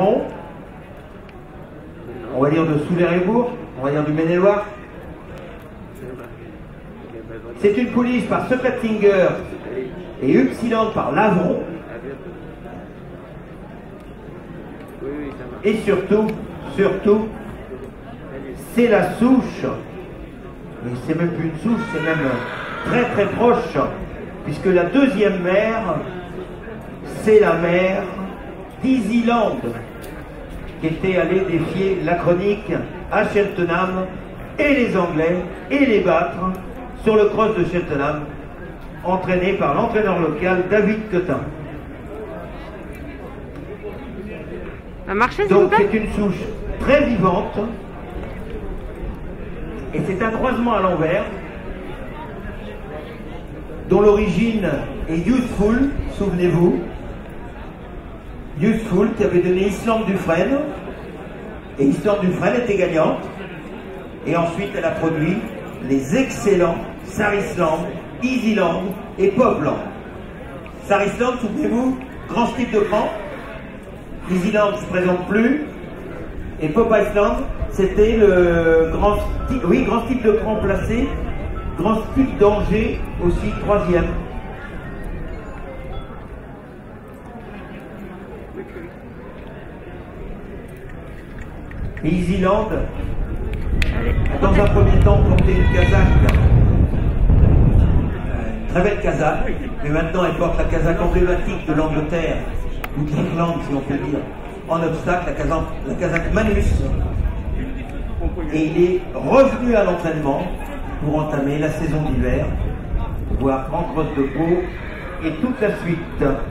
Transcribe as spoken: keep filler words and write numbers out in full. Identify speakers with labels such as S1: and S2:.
S1: Aveyron, on va dire de Souley-Ribourg, on va dire du Maine-et-Loire. C'est une police par Secret-Finger et Upsilon par Lavron. Et surtout, surtout, c'est la souche, mais c'est même plus une souche, c'est même très très proche, puisque la deuxième mère, c'est la mère d'Easyland, qui était allée défier la chronique à Cheltenham, et les Anglais, et les battre sur le cross de Cheltenham, entraîné par l'entraîneur local David Quetin. Donc c'est une souche très vivante, et c'est un croisement à l'envers, dont l'origine est Youthful, souvenez-vous, Youthful qui avait donné Islande Dufresne, et Islande Dufresne était gagnante, et ensuite elle a produit les excellents Sarisland, Easyland et Popland. Sarisland, souvenez-vous, grand slip de cran. Easyland ne se présente plus, et Pop Iceland, c'était le grand style, oui, grand style de cran placé, grand style d'Angers aussi, troisième. Easyland, dans un premier temps, portait une casaque, une très belle casaque, mais maintenant elle porte la casaque emblématique de l'Angleterre, ou de l'Irlande, si on peut dire, en obstacle, la casaque, la casaque Manus. Et il est revenu à l'entraînement pour entamer la saison d'hiver, voir Grand Cross de Pau et toute la suite.